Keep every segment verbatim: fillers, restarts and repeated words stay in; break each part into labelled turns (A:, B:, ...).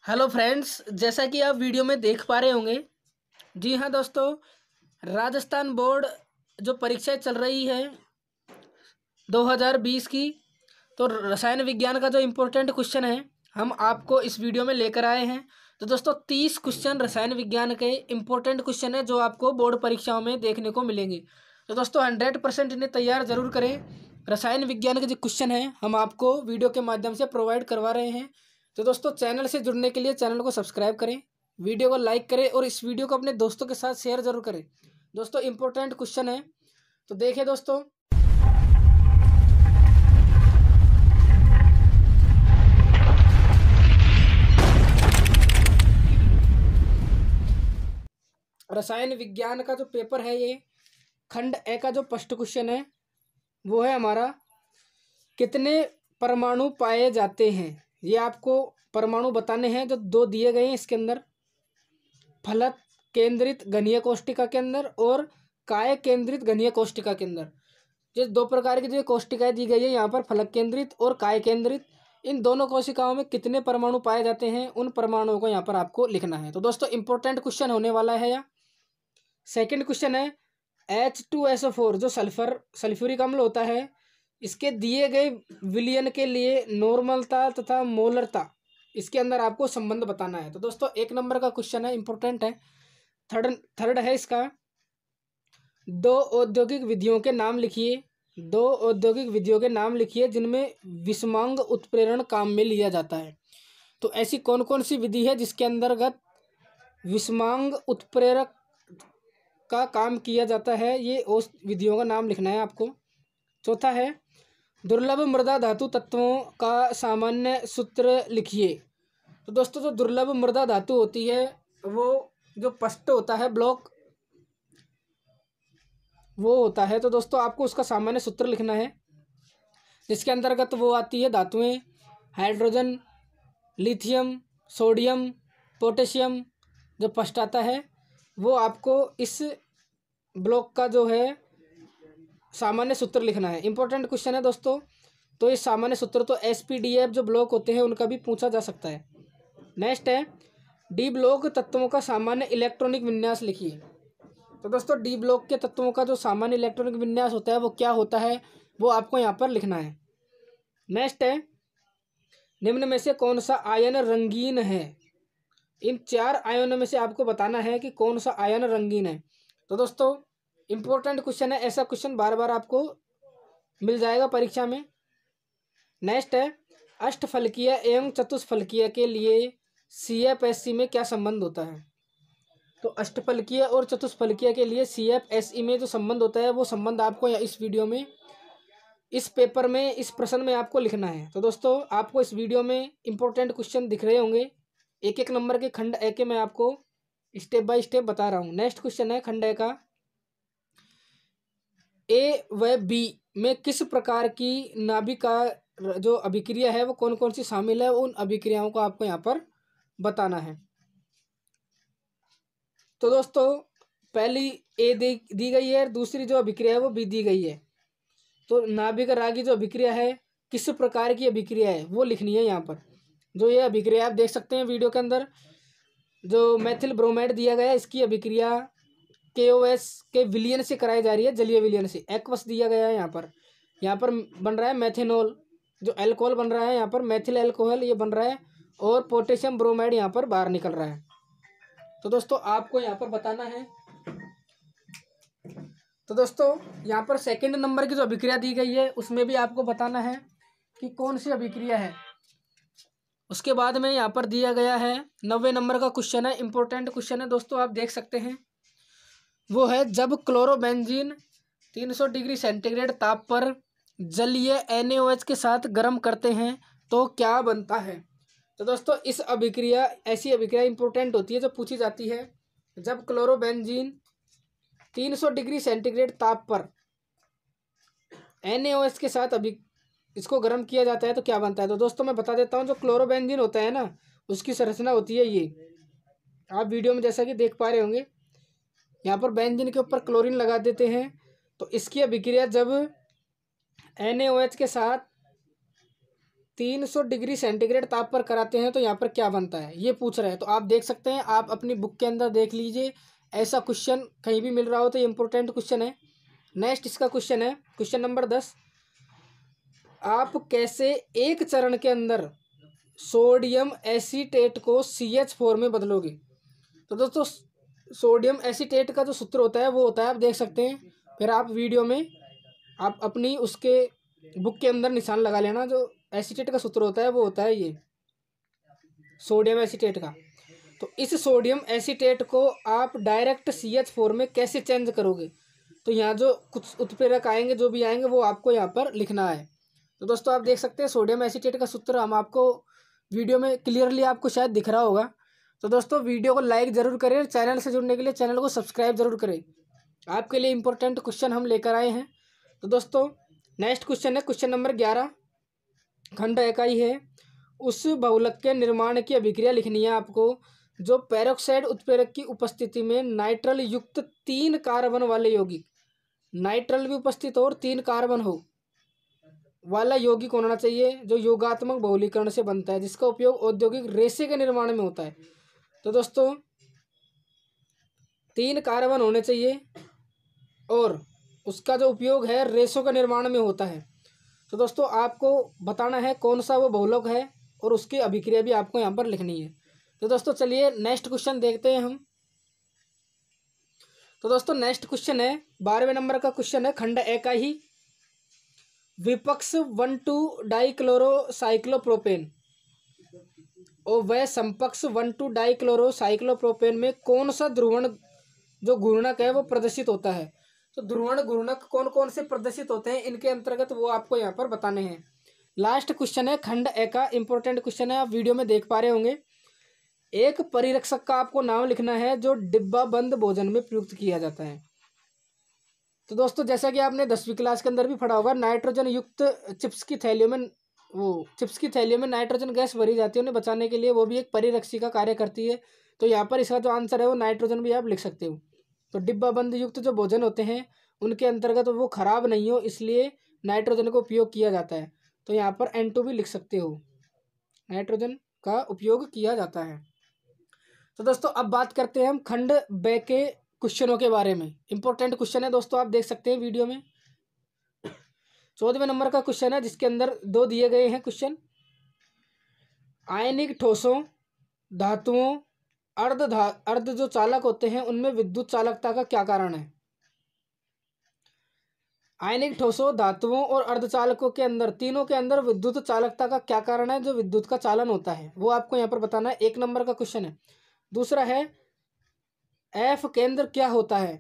A: Hello friends, जैसा कि आप वीडियो में देख पा रहे होंगे। जी हाँ दोस्तों, राजस्थान बोर्ड जो परीक्षाएं चल रही है दो हज़ार बीस की, तो रसायन विज्ञान का जो इम्पोर्टेंट क्वेश्चन है हम आपको इस वीडियो में लेकर आए हैं। तो दोस्तों तीस क्वेश्चन रसायन विज्ञान के इम्पोर्टेंट क्वेश्चन है जो आपको बोर्ड परीक्षाओं में देखने को मिलेंगे। तो दोस्तों हंड्रेड परसेंट इन्हें तैयार जरूर करें। रसायन विज्ञान के जो क्वेश्चन है हम आपको वीडियो के माध्यम से प्रोवाइड करवा रहे हैं। तो दोस्तों चैनल से जुड़ने के लिए चैनल को सब्सक्राइब करें, वीडियो को लाइक करें और इस वीडियो को अपने दोस्तों के साथ शेयर जरूर करें। दोस्तों इम्पोर्टेंट क्वेश्चन है, तो देखिए दोस्तों। रसायन विज्ञान का जो पेपर है, ये खंड ए का जो फर्स्ट क्वेश्चन है वो है हमारा, कितने परमाणु पाए जाते हैं। ये आपको परमाणु बताने हैं जो दो दिए गए हैं इसके अंदर, फलक केंद्रित घनीय कोष्टिका के अंदर और काय केंद्रित घनीय कोष्टिका के अंदर। ये दो प्रकार की जो कोष्टिकाएं दी गई है यहाँ पर, फलक केंद्रित और काय केंद्रित, इन दोनों कोशिकाओं में कितने परमाणु पाए जाते हैं उन परमाणुओं को यहाँ पर आपको लिखना है। तो दोस्तों इंपॉर्टेंट क्वेश्चन होने वाला है। या सेकंड क्वेश्चन है, H two S O four जो सल्फर सल्फ्यूरिक अम्ल होता है, इसके दिए गए विलयन के लिए नॉर्मलता तथा मोलरता, इसके अंदर आपको संबंध बताना है। तो दोस्तों एक नंबर का क्वेश्चन है, इंपॉर्टेंट है। थर्ड थर्ड है इसका, दो औद्योगिक विधियों के नाम लिखिए। दो औद्योगिक विधियों के नाम लिखिए जिनमें विषमांग उत्प्रेरण काम में लिया जाता है। तो ऐसी कौन कौन सी विधि है जिसके अंतर्गत विषमांग उत्प्रेरक का काम किया जाता है, ये उस विधियों का नाम लिखना है आपको। चौथा है, दुर्लभ मृदा धातु तत्वों का सामान्य सूत्र लिखिए। तो दोस्तों जो दुर्लभ मृदा धातु होती है वो जो फर्स्ट होता है ब्लॉक वो होता है। तो दोस्तों आपको उसका सामान्य सूत्र लिखना है जिसके अंतर्गत वो आती है धातुएं हाइड्रोजन, लिथियम, सोडियम, पोटेशियम। जो फर्स्ट आता है वो आपको इस ब्लॉक का जो है सामान्य सूत्र लिखना है। इंपॉर्टेंट क्वेश्चन है दोस्तों। तो इस सामान्य सूत्र तो एस पी डी एफ जो ब्लॉक होते हैं उनका भी पूछा जा सकता है। नेक्स्ट है, डी ब्लॉक तत्वों का सामान्य इलेक्ट्रॉनिक विन्यास लिखिए। तो दोस्तों डी ब्लॉक के तत्वों का जो सामान्य इलेक्ट्रॉनिक विन्यास होता है वो क्या होता है, वो आपको यहाँ पर लिखना है। नेक्स्ट है, निम्न में से कौन सा आयन रंगीन है। इन चार आयनों में से आपको बताना है कि कौन सा आयन रंगीन है। तो दोस्तों इंपॉर्टेंट क्वेश्चन है, ऐसा क्वेश्चन बार बार आपको मिल जाएगा परीक्षा में। नेक्स्ट है, अष्टफलकीय एवं चतुष्फलकीय के लिए सी एफ एस सी में क्या संबंध होता है। तो अष्टफलकीय और चतुष्फलकीय के लिए सी एफ एस ई में जो संबंध होता है वो संबंध आपको इस वीडियो में, इस पेपर में, इस प्रश्न में आपको लिखना है। तो दोस्तों आपको इस वीडियो में इंपॉर्टेंट क्वेश्चन दिख रहे होंगे, एक एक नंबर के खंड ए के मैं आपको स्टेप बाय स्टेप बता रहा हूँ। नेक्स्ट क्वेश्चन है खंड ए का, ए व बी में किस प्रकार की नाभिका जो अभिक्रिया है वो कौन कौन सी शामिल है, उन अभिक्रियाओं को आपको यहाँ पर बताना है। तो दोस्तों पहली ए दी दी गई है, दूसरी जो अभिक्रिया है वो बी दी गई है। तो नाभिक रागी जो अभिक्रिया है किस प्रकार की अभिक्रिया है वो लिखनी है यहाँ पर। जो ये अभिक्रिया आप देख सकते हैं वीडियो के अंदर, जो मैथिल ब्रोमाइड दिया गया है इसकी अभिक्रिया के ओ एस के विलियन से कराई जा रही है, जलीय विलियन से। एक्वस दिया गया है यहाँ पर, यहाँ पर बन रहा है मेथेनॉल, जो अल्कोहल बन रहा है यहाँ पर मैथिल अल्कोहल ये बन रहा है, और पोटेशियम ब्रोमाइड यहाँ पर बाहर निकल रहा है। तो दोस्तों आपको यहाँ पर बताना है। तो दोस्तों यहाँ पर सेकंड नंबर की जो अभिक्रिया दी गई है उसमें भी आपको बताना है कि कौन सी अभिक्रिया है। उसके बाद में यहाँ पर दिया गया है नब्बे नंबर का क्वेश्चन है, इंपॉर्टेंट क्वेश्चन है दोस्तों, आप देख सकते हैं। वो है, जब क्लोरोबेंजीन तीन सौ डिग्री सेंटीग्रेड ताप पर जलीय एन ए ओ एच के साथ गर्म करते हैं तो क्या बनता है। तो दोस्तों इस अभिक्रिया, ऐसी अभिक्रिया इंपॉर्टेंट होती है जो पूछी जाती है, जब क्लोरोबेंजीन तीन सौ डिग्री सेंटीग्रेड ताप पर एन ए ओ एच के साथ अभी इसको गर्म किया जाता है तो क्या बनता है। तो दोस्तों मैं बता देता हूँ, जो क्लोरोबेंजीन होता है ना उसकी संरचना होती है ये, आप वीडियो में जैसा कि देख पा रहे होंगे, यहाँ पर बेंजीन के ऊपर क्लोरीन लगा देते हैं। तो इसकी अभिक्रिया जब एन ए ओ एच के साथ तीन सौ डिग्री सेंटीग्रेड ताप पर कराते हैं तो यहाँ पर क्या बनता है, ये पूछ रहे हैं। तो आप देख सकते हैं, आप अपनी बुक के अंदर देख लीजिए, ऐसा क्वेश्चन कहीं भी मिल रहा हो तो ये इंपॉर्टेंट क्वेश्चन है। नेक्स्ट इसका क्वेश्चन है, क्वेश्चन नंबर दस, आप कैसे एक चरण के अंदर सोडियम एसीटेट को सी एच फोर में बदलोगे। तो दोस्तों सोडियम एसीटेट का जो सूत्र होता है वो होता है, आप देख सकते हैं, फिर आप वीडियो में आप अपनी उसके बुक के अंदर निशान लगा लेना। जो एसीटेट का सूत्र होता है वो होता है ये सोडियम एसीटेट का। तो इस सोडियम एसीटेट को आप डायरेक्ट सी एच फोर में कैसे चेंज करोगे, तो यहाँ जो कुछ उत्प्रेरक आएंगे, जो भी आएंगे, वो आपको यहाँ पर लिखना है। तो दोस्तों आप देख सकते हैं सोडियम एसीटेट का सूत्र हम आपको वीडियो में क्लियरली आपको शायद दिख रहा होगा। तो दोस्तों वीडियो को लाइक ज़रूर करें, चैनल से जुड़ने के लिए चैनल को सब्सक्राइब जरूर करें। आपके लिए इंपॉर्टेंट क्वेश्चन हम लेकर आए हैं। तो दोस्तों नेक्स्ट क्वेश्चन है, क्वेश्चन नंबर ग्यारह, खंड इकाई है, उस बहुलक के निर्माण की अभिक्रिया लिखनी है आपको जो पेरोक्साइड उत्प्रेरक की उपस्थिति में नाइट्रल युक्त तीन कार्बन वाले यौगिक, नाइट्रल भी उपस्थित हो और तीन कार्बन हो वाला यौगिक होना चाहिए, जो योगात्मक बहुलीकरण से बनता है, जिसका उपयोग औद्योगिक रेशे के निर्माण में होता है। तो दोस्तों तीन कार्बन होने चाहिए और उसका जो उपयोग है रेशों के निर्माण में होता है। तो दोस्तों आपको बताना है कौन सा वो बहुलक है और उसकी अभिक्रिया भी आपको यहाँ पर लिखनी है। तो दोस्तों चलिए नेक्स्ट क्वेश्चन देखते हैं हम। तो दोस्तों नेक्स्ट क्वेश्चन है, बारहवें नंबर का क्वेश्चन है, खंड ए का ही, विपक्ष वन टू डाइक्लोरोसाइक्लोप्रोपेन और वह समपक्ष वन टू डाइक्लोरोसाइक्लोप्रोपेन में कौन सा ध्रुवण जो घूर्णक है वो प्रदर्शित होता है। तो ध्रुवण घूर्णक कौन कौन से प्रदर्शित होते हैं इनके अंतर्गत वो आपको यहाँ पर बताने हैं। लास्ट क्वेश्चन है खंड ए का, इंपॉर्टेंट क्वेश्चन है, आप वीडियो में देख पा रहे होंगे। एक परिरक्षक का आपको नाम लिखना है जो डिब्बा बंद भोजन में प्रयुक्त किया जाता है। तो दोस्तों जैसा कि आपने दसवीं क्लास के अंदर भी पढ़ा होगा, नाइट्रोजन युक्त चिप्स की थैलियों में वो चिप्स की थैलियों में नाइट्रोजन गैस भरी जाती है, उन्हें बचाने के लिए वो भी एक परिरक्षी का कार्य करती है। तो यहाँ पर इसका जो आंसर है वो नाइट्रोजन भी आप लिख सकते हो। तो डिब्बा बंद युक्त जो भोजन होते हैं उनके अंतर्गत वो खराब नहीं हो, इसलिए नाइट्रोजन का उपयोग किया जाता है। तो यहाँ पर एन टू भी लिख सकते हो, नाइट्रोजन का उपयोग किया जाता है। तो दोस्तों अब बात करते हैं हम खंड बे के क्वेश्चनों के बारे में। इंपॉर्टेंट क्वेश्चन है दोस्तों, आप देख सकते हैं वीडियो में। चौदहवें नंबर का क्वेश्चन है जिसके अंदर दो दिए गए हैं क्वेश्चन, आयनिक ठोसों, धातुओं, अर्ध धा अर्ध जो चालक होते हैं उनमें विद्युत चालकता का क्या कारण है। आयनिक ठोसों, धातुओं और अर्धचालकों के अंदर, तीनों के अंदर विद्युत चालकता का क्या कारण है जो विद्युत का चालन होता है, वो आपको यहाँ पर बताना है। एक नंबर का क्वेश्चन है। दूसरा है एफ केंद्र क्या होता है,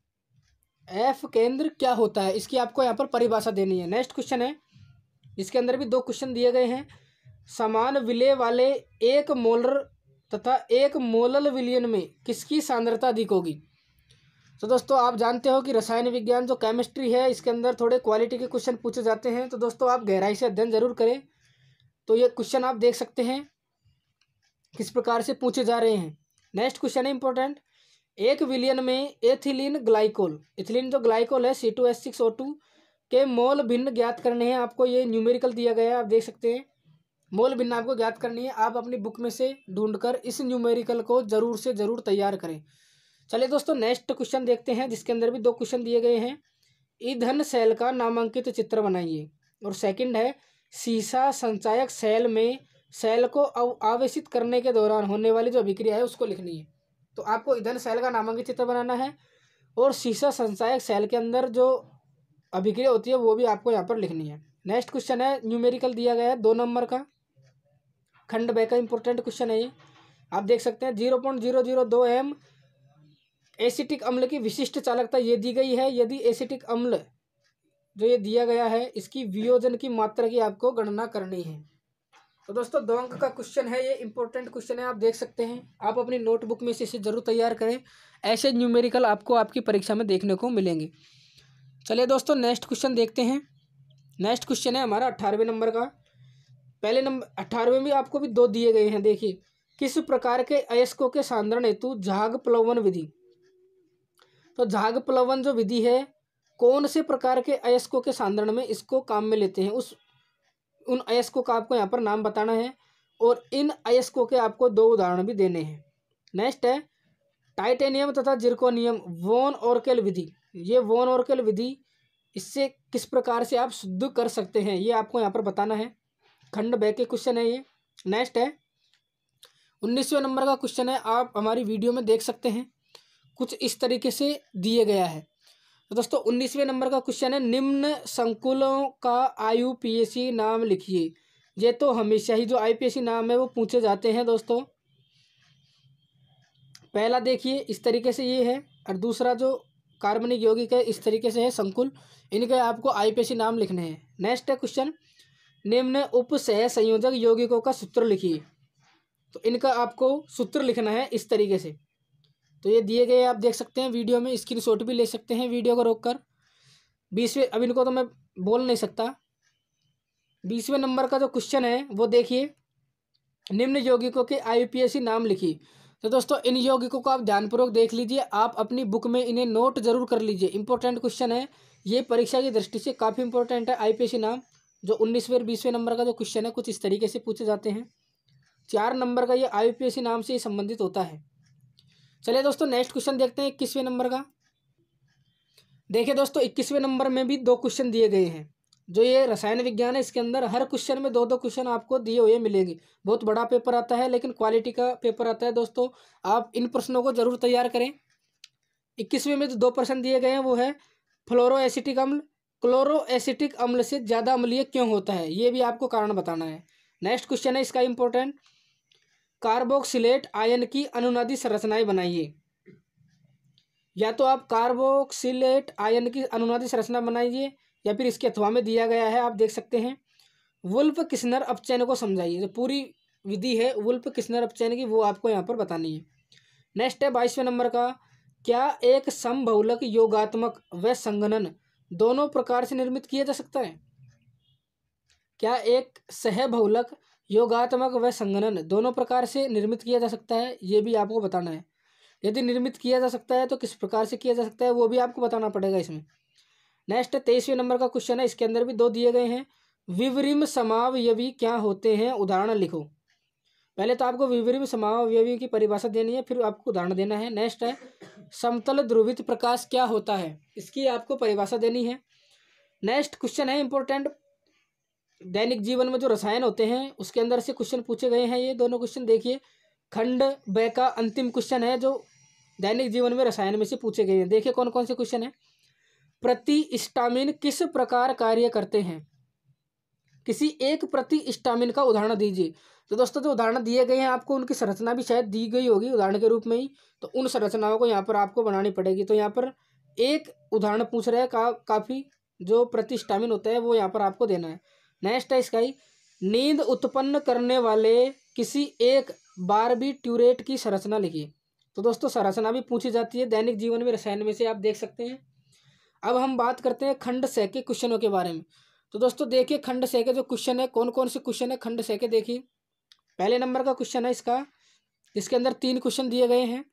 A: एफ केंद्र क्या होता है, इसकी आपको यहाँ पर परिभाषा देनी है। नेक्स्ट क्वेश्चन है, इसके अंदर भी दो क्वेश्चन दिए गए हैं, समान विलेय वाले एक मोलर तथा एक मोलल विलयन में किसकी सांद्रता अधिक होगी। तो दोस्तों आप जानते हो कि रसायन विज्ञान जो केमिस्ट्री है इसके अंदर थोड़े क्वालिटी के क्वेश्चन पूछे जाते हैं। तो दोस्तों आप गहराई से अध्ययन जरूर करें। तो ये क्वेश्चन आप देख सकते हैं किस प्रकार से पूछे जा रहे हैं। नेक्स्ट क्वेश्चन है इंपॉर्टेंट, एक विलयन में एथिलीन ग्लाइकोल, एथिलीन जो ग्लाइकोल है C two S six O two के मोल भिन्न ज्ञात करने हैं। आपको ये न्यूमेरिकल दिया गया है, आप देख सकते हैं, मोल भिन्न आपको ज्ञात करनी है। आप अपनी बुक में से ढूंढकर इस न्यूमेरिकल को जरूर से जरूर तैयार करें। चलिए दोस्तों नेक्स्ट क्वेश्चन देखते हैं जिसके अंदर भी दो क्वेश्चन दिए गए हैं, ईंधन सेल का नामांकित चित्र बनाइए। और सेकंड है सीसा संचायक सेल में सेल को आवेशित करने के दौरान होने वाली जो अभिक्रिया है उसको लिखनी है। तो आपको ईंधन सेल का नामांकित चित्र बनाना है और सीसा संचायक सेल के अंदर जो अभिक्रिया होती है वो भी आपको यहाँ पर लिखनी है। नेक्स्ट क्वेश्चन है न्यूमेरिकल दिया गया है दो नंबर का, खंड बे का इंपॉर्टेंट क्वेश्चन है ये, आप देख सकते हैं। जीरो पॉइंट जीरो जीरो दो एम एसिटिक अम्ल की विशिष्ट चालकता ये दी गई है। यदि एसिटिक अम्ल जो ये दिया गया है इसकी वियोजन की मात्रा की आपको गणना करनी है। तो दोस्तों दो अंक का क्वेश्चन है, ये इंपॉर्टेंट क्वेश्चन है, आप देख सकते हैं। आप अपनी नोटबुक में से इसे जरूर तैयार करें, ऐसे न्यूमेरिकल आपको आपकी परीक्षा में देखने को मिलेंगे। चलिए दोस्तों नेक्स्ट क्वेश्चन देखते हैं। नेक्स्ट क्वेश्चन है हमारा अट्ठारहवें नंबर का। पहले नंबर अट्ठारहवें में आपको भी दो दिए गए हैं, देखिए, किस प्रकार के अयस्कों के सांद्रण हेतु झाग प्लवन विधि। तो झाग प्लवन जो विधि है कौन से प्रकार के अयस्कों के सांद्रण में इसको काम में लेते हैं, उस उन अयस्कों का आपको यहाँ पर नाम बताना है और इन अयस्कों के आपको दो उदाहरण भी देने हैं। नेक्स्ट है टाइटेनियम तथा जिरकोनियम वॉन ऑर्केल विधि। ये वॉन ऑर्केल विधि, इससे किस प्रकार से आप शुद्ध कर सकते हैं, ये आपको यहाँ पर बताना है। खंड ब के क्वेश्चन है ये। नेक्स्ट है उन्नीसवें नंबर का क्वेश्चन है, आप हमारी वीडियो में देख सकते हैं, कुछ इस तरीके से दिए गया है। तो दोस्तों उन्नीसवें नंबर का क्वेश्चन है, निम्न संकुलों का आईयूपीएसी नाम लिखिए। ये तो हमेशा ही जो आईपीएसी नाम है वो पूछे जाते हैं दोस्तों। पहला देखिए इस तरीके से ये है, और दूसरा जो कार्बनिक यौगिक है इस तरीके से है संकुल। इनके आपको आईपीएसी नाम लिखने हैं। नेक्स्ट है क्वेश्चन, निम्न उप सह संयोजक यौगिकों का सूत्र लिखिए। तो इनका आपको सूत्र लिखना है इस तरीके से। तो ये दिए गए आप देख सकते हैं वीडियो में, स्क्रीनशॉट भी ले सकते हैं वीडियो को रोककर। बीसवें, अब इनको तो मैं बोल नहीं सकता। बीसवें नंबर का जो क्वेश्चन है वो देखिए, निम्न यौगिकों के आईयूपीएसी नाम लिखिए। तो दोस्तों इन यौगिकों को आप ध्यानपूर्वक देख लीजिए, आप अपनी बुक में इन्हें नोट जरूर कर लीजिए। इंपॉर्टेंट क्वेश्चन है ये, परीक्षा की दृष्टि से काफ़ी इंपॉर्टेंट है। आईपीएसी नाम जो उन्नीसवें और बीसवें नंबर का जो क्वेश्चन है कुछ इस तरीके से पूछे जाते हैं। चार नंबर का ये आईयूपीएसी नाम से संबंधित होता है। चलिए दोस्तों नेक्स्ट क्वेश्चन देखते हैं इक्कीसवें नंबर का। देखिए दोस्तों इक्कीसवें नंबर में भी दो क्वेश्चन दिए गए हैं। जो ये रसायन विज्ञान है इसके अंदर हर क्वेश्चन में दो दो क्वेश्चन आपको दिए हुए मिलेंगे। बहुत बड़ा पेपर आता है लेकिन क्वालिटी का पेपर आता है दोस्तों। आप इन प्रश्नों को जरूर तैयार करें। इक्कीसवें में जो दो प्रश्न दिए गए हैं वो है, फ्लोरो एसिटिक अम्ल क्लोरो एसिटिक अम्ल से ज़्यादा अम्लीय क्यों होता है, ये भी आपको कारण बताना है। नेक्स्ट क्वेश्चन है इसका इंपॉर्टेंट, कार्बोक्सिलेट आयन की अनुनादी संरचनाएं बनाइए। या तो आप कार्बोक्सिलेट आयन की अनुनादी संरचना बनाइए या फिर इसके अथवा में दिया गया है, आप देख सकते हैं। वुल्फ किस्नर अपचयन को समझाइए। जो पूरी विधि है वुल्फ किस्नर अपचयन की वो आपको यहाँ पर बतानी है। नेक्स्ट है बाईसवें नंबर का, क्या एक समबहुलक योगात्मक व संघनन दोनों प्रकार से निर्मित किया जा सकता है। क्या एक सहबहुलक योगात्मक व संघनन दोनों प्रकार से निर्मित किया जा सकता है, ये भी आपको बताना है। यदि निर्मित किया जा सकता है तो किस प्रकार से किया जा सकता है वो भी आपको बताना पड़ेगा इसमें। नेक्स्ट तेईसवें नंबर का क्वेश्चन है, इसके अंदर भी दो दिए गए हैं। विवरिम समावयवी क्या होते हैं, उदाहरण लिखो। पहले तो आपको विवरिम समावयवी की परिभाषा देनी है, फिर आपको उदाहरण देना है। नेक्स्ट है समतल ध्रुवित प्रकाश क्या होता है, इसकी आपको परिभाषा देनी है। नेक्स्ट क्वेश्चन है इंपॉर्टेंट, दैनिक जीवन में जो रसायन होते हैं उसके अंदर से क्वेश्चन पूछे गए हैं। ये दोनों क्वेश्चन देखिए, खंड ब का अंतिम क्वेश्चन है जो दैनिक जीवन में रसायन में से पूछे गए हैं। देखिए कौन कौन से क्वेश्चन है। प्रतिस्टामिन किस प्रकार कार्य करते हैं, किसी एक प्रतिस्टामिन का उदाहरण दीजिए। तो दोस्तों जो उदाहरण दिए गए हैं आपको उनकी संरचना भी शायद दी गई होगी उदाहरण के रूप में ही, तो उन संरचनाओं को यहाँ पर आपको बनानी पड़ेगी। तो यहाँ पर एक उदाहरण पूछ रहे हैं का, काफ़ी जो प्रतिस्टामिन होता है वो यहाँ पर आपको देना है। नेक्स्ट है इसका ही, नींद उत्पन्न करने वाले किसी एक बारबीट्यूरेट की संरचना लिखिए। तो दोस्तों संरचना भी पूछी जाती है दैनिक जीवन में रसायन में से, आप देख सकते हैं। अब हम बात करते हैं खंड सह के क्वेश्चनों के बारे में। तो दोस्तों देखिए खंड सह के जो क्वेश्चन है, कौन कौन से क्वेश्चन है खंड सह के, देखिए पहले नंबर का क्वेश्चन है इसका, इसके अंदर तीन क्वेश्चन दिए गए हैं।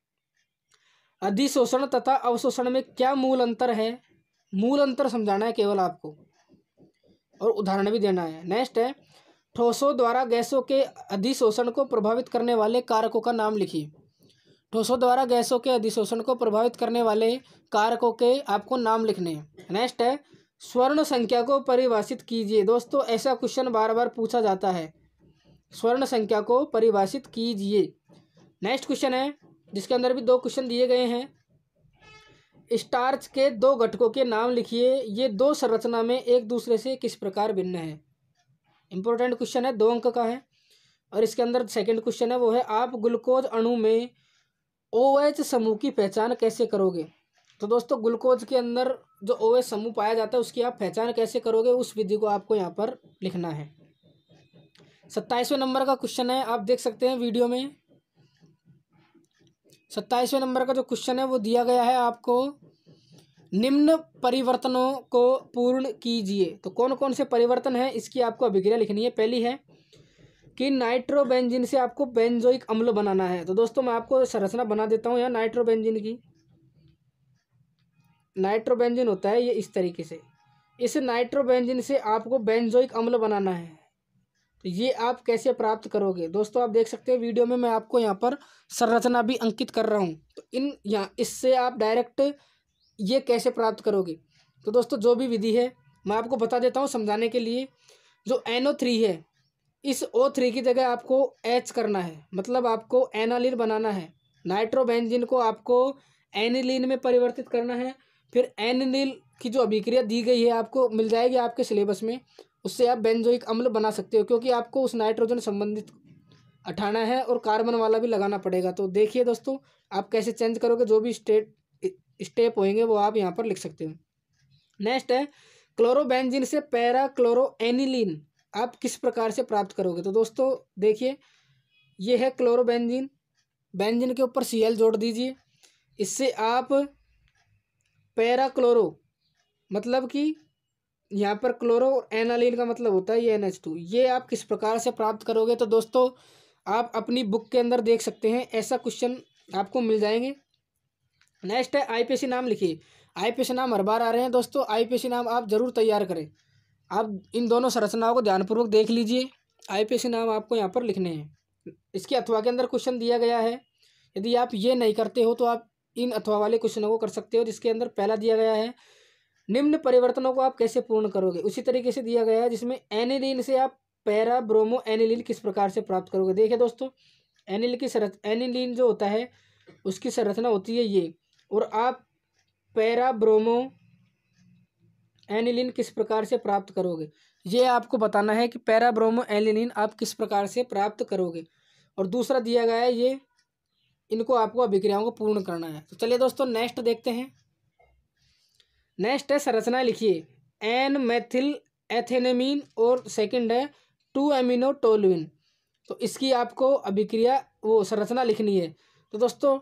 A: अधिशोषण तथा अवशोषण में क्या मूल अंतर है, मूल अंतर समझाना है केवल आपको, और उदाहरण भी देना है। नेक्स्ट है ठोसों द्वारा गैसों के अधिशोषण को प्रभावित करने वाले कारकों का नाम लिखिए। ठोसों द्वारा गैसों के अधिशोषण को प्रभावित करने वाले कारकों के आपको नाम लिखने हैं। नेक्स्ट है स्वर्ण संख्या को परिभाषित कीजिए। दोस्तों ऐसा क्वेश्चन बार बार पूछा जाता है, स्वर्ण संख्या को परिभाषित कीजिए। नेक्स्ट क्वेश्चन है जिसके अंदर भी दो क्वेश्चन दिए गए हैं, स्टार्च के दो घटकों के नाम लिखिए, ये दो संरचना में एक दूसरे से किस प्रकार भिन्न है। इंपॉर्टेंट क्वेश्चन है, दो अंक का है। और इसके अंदर सेकंड क्वेश्चन है वो है, आप ग्लूकोज अणु में OH समूह की पहचान कैसे करोगे। तो दोस्तों ग्लूकोज के अंदर जो OH समूह पाया जाता है उसकी आप पहचान कैसे करोगे, उस विधि को आपको यहाँ पर लिखना है। सत्ताईसवें नंबर का क्वेश्चन है, आप देख सकते हैं वीडियो में। सत्ताईसवें नंबर का जो क्वेश्चन है वो दिया गया है आपको, निम्न परिवर्तनों को पूर्ण कीजिए। तो कौन कौन से परिवर्तन है इसकी आपको अभिक्रिया लिखनी है। पहली है कि नाइट्रोबेंजीन से आपको बेंजोइक अम्ल बनाना है। तो दोस्तों मैं आपको संरचना बना देता हूँ यहाँ नाइट्रोबेंजीन की। नाइट्रोबेंजीन होता है ये इस तरीके से, इस नाइट्रोबेंजीन से आपको बेंजोइक अम्ल बनाना है। तो ये आप कैसे प्राप्त करोगे दोस्तों, आप देख सकते हैं वीडियो में मैं आपको यहाँ पर संरचना भी अंकित कर रहा हूँ। तो इन यहाँ इससे आप डायरेक्ट ये कैसे प्राप्त करोगे। तो दोस्तों जो भी विधि है मैं आपको बता देता हूँ समझाने के लिए। जो एन ओ थ्री है, इस ओ थ्री की जगह आपको एच करना है, मतलब आपको एनालिन बनाना है। नाइट्रोबेंजीन को आपको एनिलीन में परिवर्तित करना है। फिर एनिलीन की जो अभिक्रिया दी गई है आपको मिल जाएगी आपके सिलेबस में, उससे आप बेंजोइक अम्ल बना सकते हो, क्योंकि आपको उस नाइट्रोजन संबंधित हटाना है और कार्बन वाला भी लगाना पड़ेगा। तो देखिए दोस्तों आप कैसे चेंज करोगे, जो भी स्टेट स्टेप होंगे वो आप यहाँ पर लिख सकते हो। नेक्स्ट है क्लोरोबेंजीन से पैरा क्लोरो एनिलीन आप किस प्रकार से प्राप्त करोगे। तो दोस्तों देखिए ये है क्लोरोबेंजीन, बेंजीन के ऊपर सी एल जोड़ दीजिए, इससे आप पैरा क्लोरो, मतलब कि यहाँ पर क्लोरो और एनालिन का मतलब होता है ये एन एच टू, ये आप किस प्रकार से प्राप्त करोगे। तो दोस्तों आप अपनी बुक के अंदर देख सकते हैं, ऐसा क्वेश्चन आपको मिल जाएंगे। नेक्स्ट है आई पी सी नाम लिखिए। आई पी सी नाम हर बार आ रहे हैं दोस्तों, आई पी सी नाम आप जरूर तैयार करें। आप इन दोनों संरचनाओं को ध्यानपूर्वक देख लीजिए, आई पी सी नाम आपको यहाँ पर लिखने हैं। इसके अथवा के अंदर क्वेश्चन दिया गया है, यदि आप ये नहीं करते हो तो आप इन अथवा वाले क्वेश्चनों को कर सकते हो, जिसके अंदर पहला दिया गया है निम्न परिवर्तनों को आप कैसे पूर्ण करोगे। उसी तरीके से दिया गया है जिसमें एनिलीन से आप पैरा ब्रोमो एनिलीन किस प्रकार से प्राप्त करोगे। देखिए दोस्तों एनिलीन की संरच एनिलीन जो होता है उसकी संरचना होती है ये, और आप पैरा ब्रोमो एनिलीन किस प्रकार से प्राप्त करोगे, ये आपको बताना है कि पैरा ब्रोमो एनिलीन आप किस प्रकार से प्राप्त करोगे। और दूसरा दिया गया है ये, इनको आपको अभिक्रियाओं को पूर्ण करना है। तो चलिए दोस्तों नेक्स्ट देखते हैं। नेक्स्ट है संरचना लिखिए, एन मेथिल एथेनेमीन और सेकंड है टू एमिनो टोलुइन। तो इसकी आपको अभिक्रिया वो संरचना लिखनी है। तो दोस्तों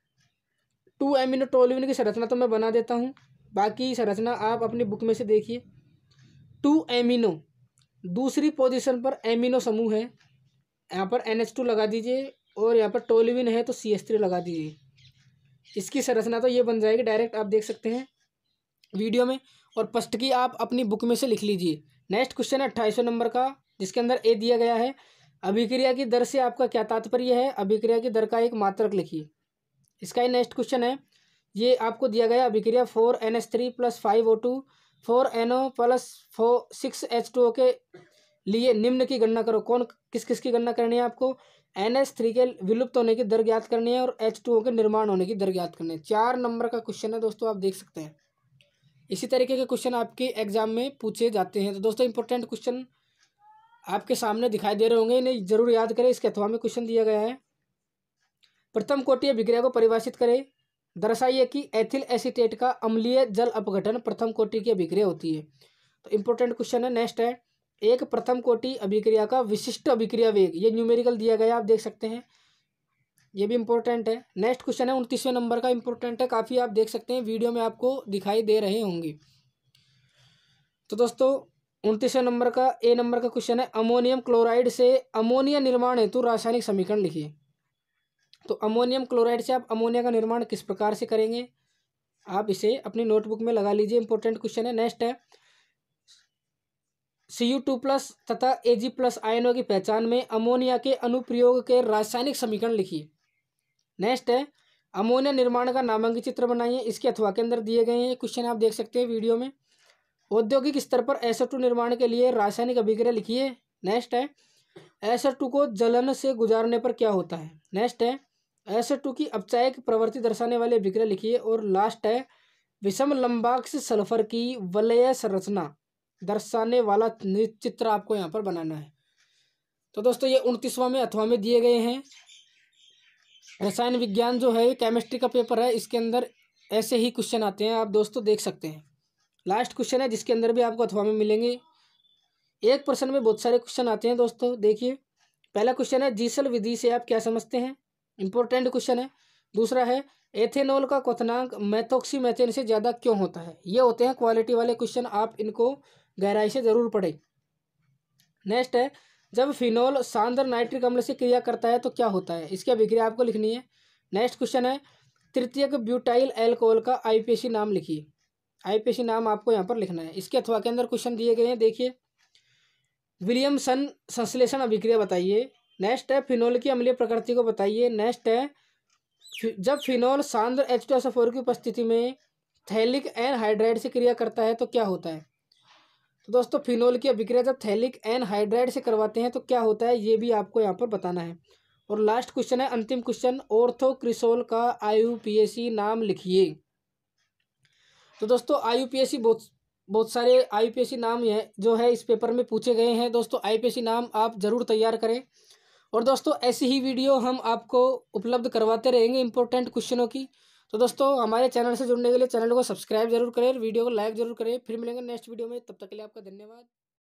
A: टू एमिनो टोलुइन की संरचना तो मैं बना देता हूँ, बाकी संरचना आप अपनी बुक में से देखिए। टू एमिनो दूसरी पोजीशन पर एमिनो समूह है, यहाँ पर एन एच टू लगा दीजिए, और यहाँ पर टोलुइन है तो सी एच थ्री लगा दीजिए। इसकी संरचना तो ये बन जाएगी, डायरेक्ट आप देख सकते हैं वीडियो में, और फर्स्ट की आप अपनी बुक में से लिख लीजिए। नेक्स्ट क्वेश्चन है अट्ठाईसवें नंबर का, जिसके अंदर ए दिया गया है अभिक्रिया की दर से आपका क्या तात्पर्य है। अभिक्रिया की दर का एक मात्रक लिखिए। इसका ही नेक्स्ट क्वेश्चन है, ये आपको दिया गया अभिक्रिया four N H three plus five O two four N O plus four six H two O के लिए निम्न की गणना करो। कौन किस किस की गणना करनी है आपको, एन एच थ्री के विलुप्त होने की दर ज्ञात करनी है और एच टू ओ के निर्माण होने की दर ज्ञात करनी है। चार नंबर का क्वेश्चन है दोस्तों, आप देख सकते हैं। इसी तरीके के क्वेश्चन आपके एग्जाम में पूछे जाते हैं। तो दोस्तों इंपॉर्टेंट क्वेश्चन आपके सामने दिखाई दे रहे होंगे, इन्हें जरूर याद करें। इसके अथवा में क्वेश्चन दिया गया है, प्रथम कोटि अभिक्रिया को परिभाषित करें। दर्शाइए कि एथिल एसीटेट का अम्लीय जल अपघटन प्रथम कोटि की अभिक्रिया होती है। तो इंपॉर्टेंट क्वेश्चन है। नेक्स्ट है, एक प्रथम कोटि अभिक्रिया का विशिष्ट अभिक्रिया वेग, ये न्यूमेरिकल दिया गया, आप देख सकते हैं, ये भी इंपॉर्टेंट है। नेक्स्ट क्वेश्चन है उनतीसवें नंबर का, इंपॉर्टेंट है काफ़ी, आप देख सकते हैं वीडियो में आपको दिखाई दे रहे होंगे। तो दोस्तों उनतीसवें नंबर का ए नंबर का क्वेश्चन है, अमोनियम क्लोराइड से अमोनिया निर्माण हेतु रासायनिक समीकरण लिखिए। तो अमोनियम क्लोराइड से आप अमोनिया का निर्माण किस प्रकार से करेंगे, आप इसे अपनी नोटबुक में लगा लीजिए, इंपॉर्टेंट क्वेश्चन है। नेक्स्ट है, सी यू टू प्लस तथा ए जी प्लस आयनों की पहचान में अमोनिया के अनुप्रयोग के रासायनिक समीकरण लिखिए। नेक्स्ट है, अमोनिया निर्माण का नामांकित चित्र बनाइए। इसके अथवा के अंदर दिए गए हैं क्वेश्चन, आप देख सकते हैं वीडियो में। औद्योगिक स्तर पर एस ओ टू निर्माण के लिए रासायनिक अभिक्रिया लिखिए। नेक्स्ट है, एस ओ टू को जलन से गुजारने पर क्या होता है। नेक्स्ट है, एस ओ टू की अपचायक प्रवृत्ति दर्शाने वाली अभिक्रिया लिखिए। और लास्ट है, विषम लंबाक्ष सल्फर की वलय संरचना दर्शाने वाला चित्र आपको यहाँ पर बनाना है। तो दोस्तों ये उनतीसवां में अथवा में दिए गए हैं। रसायन विज्ञान जो है केमिस्ट्री का पेपर है, इसके अंदर ऐसे ही क्वेश्चन आते हैं, आप दोस्तों देख सकते हैं। लास्ट क्वेश्चन है जिसके अंदर भी आपको अथवा में मिलेंगे। एक प्रश्न में बहुत सारे क्वेश्चन आते हैं दोस्तों, देखिए। पहला क्वेश्चन है, जीसल विधि से आप क्या समझते हैं, इंपॉर्टेंट क्वेश्चन है। दूसरा है, एथेनॉल का क्वथनांक मेथोक्सी मेथेन से ज़्यादा क्यों होता है। ये होते हैं क्वालिटी वाले क्वेश्चन, आप इनको गहराई से जरूर पढ़ें। नेक्स्ट है, जब फिनोल सांद्र नाइट्रिक अम्ल से क्रिया करता है तो क्या होता है, इसकी अभिक्रिया आपको लिखनी है। नेक्स्ट क्वेश्चन है, तृतीयक ब्यूटाइल एल्कोहल का आई पी सी नाम लिखिए। आई पी सी नाम आपको यहाँ पर लिखना है। इसके अथवा के अंदर क्वेश्चन दिए गए हैं, देखिए। विलियमसन संश्लेषण अभिक्रिया बताइए। नेक्स्ट है फिनोल की अम्लीय प्रकृति को बताइए। नेक्स्ट है जब फिनोल सांद्र H two S O four की उपस्थिति में थैलिक एनहाइड्राइड से क्रिया करता है तो क्या होता है। तो दोस्तों फिनोल की अभिक्रिया जब थैलिक एनहाइड्राइड से करवाते हैं तो क्या होता है, ये भी आपको यहाँ पर बताना है। और लास्ट क्वेश्चन है, अंतिम क्वेश्चन, ऑर्थोक्रिसोल का आईयूपीएसी नाम लिखिए। तो दोस्तों आईयूपीएसी बहुत बहुत सारे आईयूपीएसी नाम है जो है इस पेपर में पूछे गए हैं। दोस्तों आईयूपीएसी नाम आप जरूर तैयार करें। और दोस्तों ऐसी ही वीडियो हम आपको उपलब्ध करवाते रहेंगे इंपॉर्टेंट क्वेश्चनों की। तो दोस्तों हमारे चैनल से जुड़ने के लिए चैनल को सब्सक्राइब जरूर करें, वीडियो को लाइक जरूर करें। फिर मिलेंगे नेक्स्ट वीडियो में, तब तक के लिए आपका धन्यवाद।